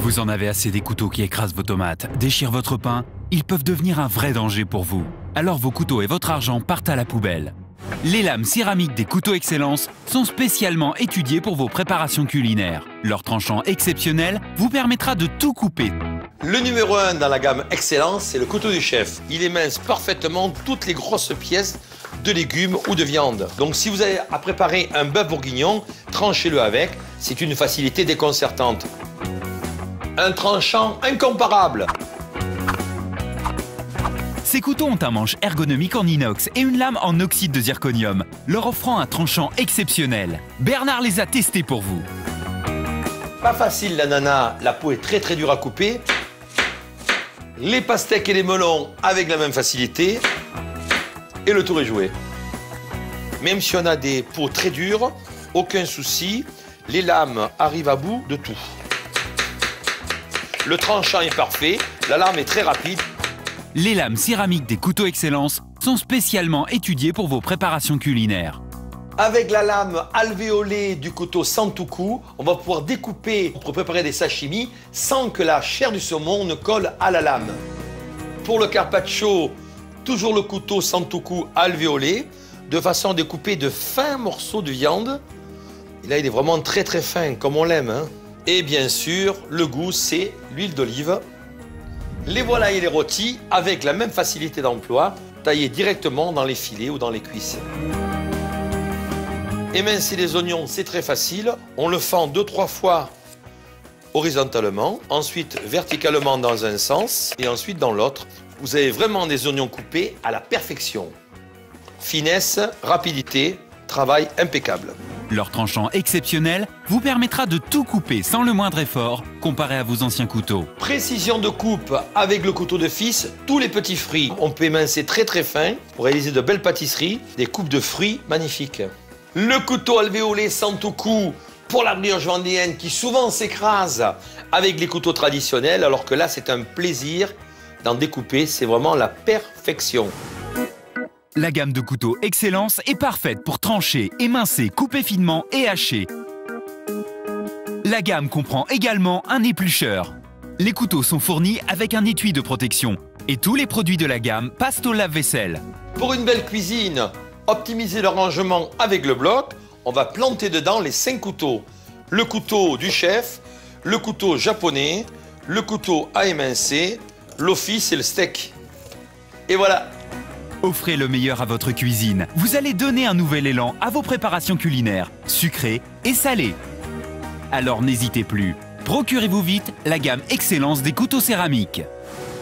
Vous en avez assez des couteaux qui écrasent vos tomates, déchirent votre pain? Ils peuvent devenir un vrai danger pour vous. Alors vos couteaux et votre argent partent à la poubelle. Les lames céramiques des couteaux Excellence sont spécialement étudiées pour vos préparations culinaires. Leur tranchant exceptionnel vous permettra de tout couper. Le numéro 1 dans la gamme Excellence, c'est le couteau du chef. Il émince parfaitement toutes les grosses pièces de légumes ou de viande. Donc si vous avez à préparer un bœuf bourguignon, tranchez-le avec. C'est une facilité déconcertante. Un tranchant incomparable. Ces couteaux ont un manche ergonomique en inox et une lame en oxyde de zirconium, leur offrant un tranchant exceptionnel. Bernard les a testés pour vous. Pas facile l'ananas, la peau est très dure à couper. Les pastèques et les melons avec la même facilité. Et le tour est joué. Même si on a des peaux très dures, aucun souci, les lames arrivent à bout de tout. Le tranchant est parfait, la lame est très rapide. Les lames céramiques des couteaux Excellence sont spécialement étudiées pour vos préparations culinaires. Avec la lame alvéolée du couteau Santoku, on va pouvoir découper pour préparer des sashimi sans que la chair du saumon ne colle à la lame. Pour le carpaccio, toujours le couteau Santoku alvéolé, de façon à découper de fins morceaux de viande. Et là, il est vraiment très fin, comme on l'aime. Et bien sûr, le goût, c'est l'huile d'olive. Les volailles et les rôtis, avec la même facilité d'emploi, taillés directement dans les filets ou dans les cuisses. Émincer les oignons, c'est très facile. On le fend 2-3 fois horizontalement, ensuite verticalement dans un sens et ensuite dans l'autre. Vous avez vraiment des oignons coupés à la perfection. Finesse, rapidité, travail impeccable. Leur tranchant exceptionnel vous permettra de tout couper sans le moindre effort comparé à vos anciens couteaux. Précision de coupe avec le couteau de fils, tous les petits fruits. On peut émincer très fin pour réaliser de belles pâtisseries, des coupes de fruits magnifiques. Le couteau alvéolé Santoku pour la brioche vendéenne qui souvent s'écrase avec les couteaux traditionnels, alors que là c'est un plaisir d'en découper, c'est vraiment la perfection. La gamme de couteaux Excellence est parfaite pour trancher, émincer, couper finement et hacher. La gamme comprend également un éplucheur. Les couteaux sont fournis avec un étui de protection et tous les produits de la gamme passent au lave-vaisselle. Pour une belle cuisine, optimiser le rangement avec le bloc, on va planter dedans les 5 couteaux. Le couteau du chef, le couteau japonais, le couteau à émincer, l'office et le steak. Et voilà! Offrez le meilleur à votre cuisine. Vous allez donner un nouvel élan à vos préparations culinaires, sucrées et salées. Alors n'hésitez plus. Procurez-vous vite la gamme Excellence des couteaux céramiques.